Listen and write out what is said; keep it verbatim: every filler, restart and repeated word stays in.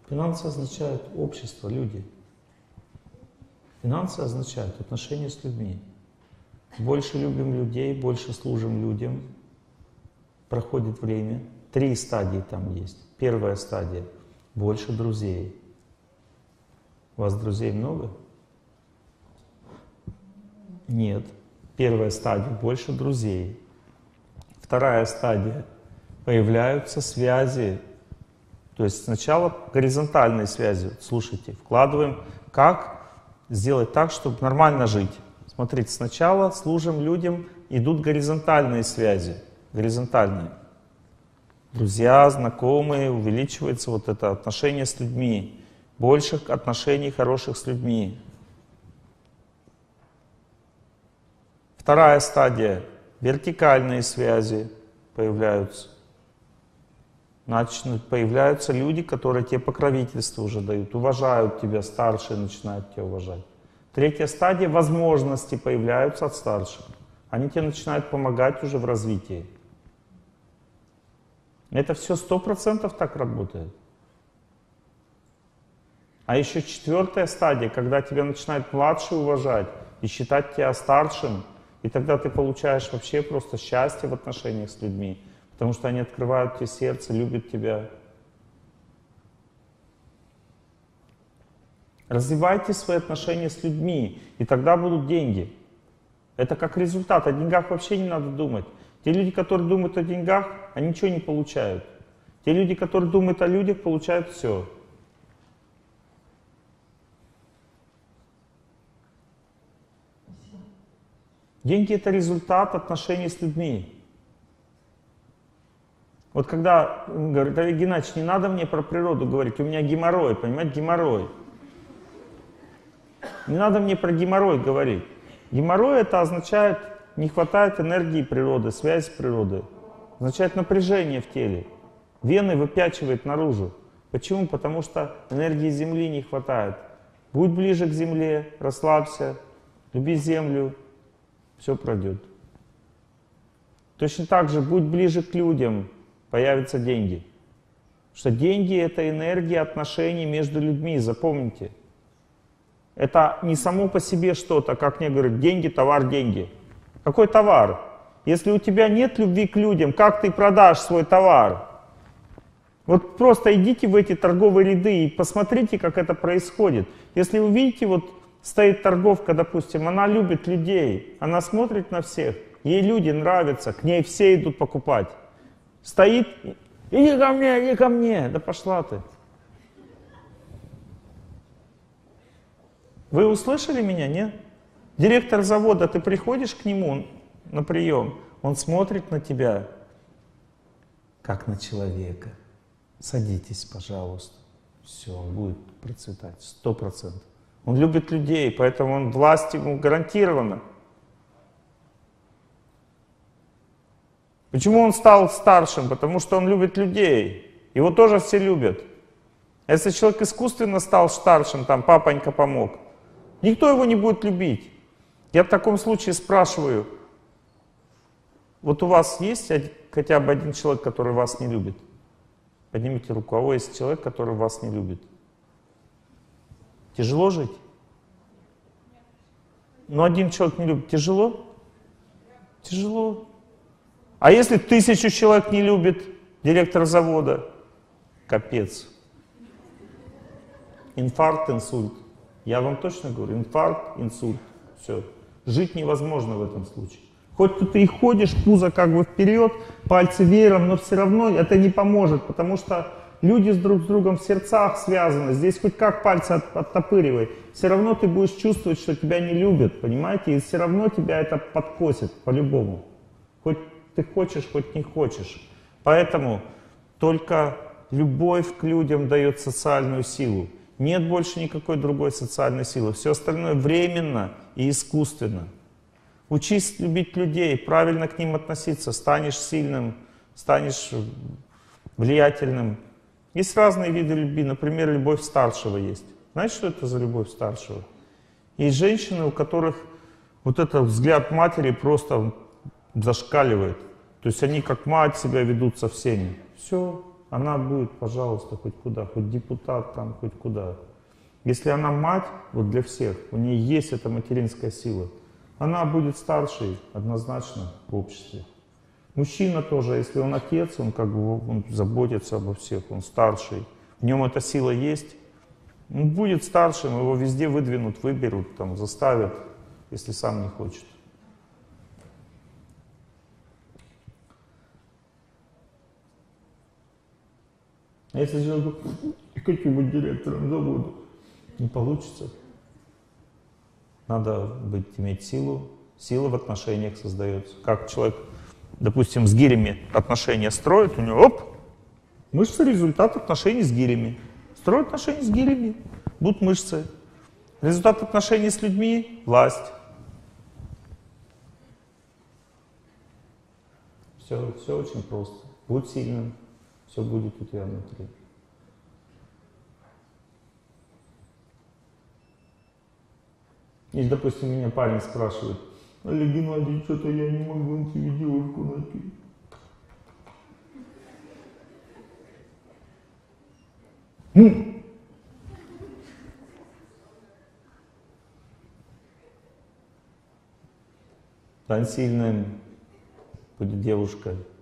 Финансы означают общество, люди. Финансы означают отношения с людьми. Больше любим людей, больше служим людям. Проходит время. Три стадии там есть. Первая стадия — больше друзей. У вас друзей много? Нет. Первая стадия — больше друзей. Вторая стадия — появляются связи. То есть сначала горизонтальные связи. Слушайте, вкладываем, как сделать так, чтобы нормально жить. Смотрите, сначала служим людям, идут горизонтальные связи. Горизонтальные. Друзья, знакомые, увеличивается вот это отношение с людьми. Больше отношений хороших с людьми. Вторая стадия. Вертикальные связи появляются. Значит, появляются люди, которые тебе покровительство уже дают, уважают тебя, старшие начинают тебя уважать. Третья стадия — возможности появляются от старших. Они тебе начинают помогать уже в развитии. Это все сто процентов так работает. А еще четвертая стадия, когда тебя начинают младшие уважать и считать тебя старшим, и тогда ты получаешь вообще просто счастье в отношениях с людьми, потому что они открывают тебе сердце, любят тебя. Развивайте свои отношения с людьми, и тогда будут деньги. Это как результат. О деньгах вообще не надо думать. Те люди, которые думают о деньгах, они ничего не получают. Те люди, которые думают о людях, получают все. Деньги — это результат отношений с людьми. Вот когда говорит: Олег Геннадьевич, не надо мне про природу говорить, у меня геморрой, понимаете, геморрой. Не надо мне про геморрой говорить. Геморрой — это означает, не хватает энергии природы, связи с природой. Означает напряжение в теле. Вены выпячивает наружу. Почему? Потому что энергии Земли не хватает. Будь ближе к Земле, расслабься, люби Землю, все пройдет. Точно так же будь ближе к людям, появятся деньги. Потому что деньги — это энергия отношений между людьми, запомните. Это не само по себе что-то, как мне говорят, деньги, товар, деньги. Какой товар? Если у тебя нет любви к людям, как ты продашь свой товар? Вот просто идите в эти торговые ряды и посмотрите, как это происходит. Если вы видите, вот стоит торговка, допустим, она любит людей, она смотрит на всех, ей люди нравятся, к ней все идут покупать. Стоит, иди ко мне, иди ко мне, да пошла ты. Вы услышали меня, нет? Директор завода, ты приходишь к нему на прием, он смотрит на тебя, как на человека. Садитесь, пожалуйста. Все, он будет процветать, сто процентов. Он любит людей, поэтому он, власть ему гарантирована. Почему он стал старшим? Потому что он любит людей. Его тоже все любят. Если человек искусственно стал старшим, там папонька помог, никто его не будет любить. Я в таком случае спрашиваю, вот у вас есть хотя бы один человек, который вас не любит? Поднимите руку. А у вас есть человек, который вас не любит? Тяжело жить? Ну, один человек не любит. Тяжело? Тяжело. А если тысячу человек не любит директор завода? Капец. Инфаркт, инсульт. Я вам точно говорю, инфаркт, инсульт. Все. Жить невозможно в этом случае. Хоть ты и ходишь, пузо как бы вперед, пальцы веером, но все равно это не поможет, потому что люди с друг с другом в сердцах связаны. Здесь хоть как пальцы от, оттопыривай, все равно ты будешь чувствовать, что тебя не любят, понимаете? И все равно тебя это подкосит по-любому. Хоть ты хочешь, хоть не хочешь. Поэтому только любовь к людям дает социальную силу. Нет больше никакой другой социальной силы. Все остальное временно и искусственно. Учись любить людей, правильно к ним относиться, станешь сильным, станешь влиятельным. Есть разные виды любви, например, любовь старшего есть. Знаете, что это за любовь старшего? Есть женщины, у которых вот этот взгляд матери просто зашкаливает. То есть они как мать себя ведут со всеми. Все, она будет, пожалуйста, хоть куда, хоть депутат там, хоть куда. Если она мать, вот для всех, у нее есть эта материнская сила, она будет старшей однозначно в обществе. Мужчина тоже, если он отец, он как бы он заботится обо всех, он старший, в нем эта сила есть, он будет старшим, его везде выдвинут, выберут, там, заставят, если сам не хочет. А если человек хочу быть директором завода, не получится. Надо быть, иметь силу. Сила в отношениях создается. Как человек, допустим, с гирями отношения строит, у него, оп, мышцы — результат отношений с гирями. Строит отношения с гирями, будут мышцы. Результат отношений с людьми — власть. Все, все очень просто. Будь сильным, все будет у тебя внутри. Если, допустим, меня парень спрашивает: Олег Геннадьевич, что-то я не могу на тебе девушку найти. Ну, стань сильным, будет девушка.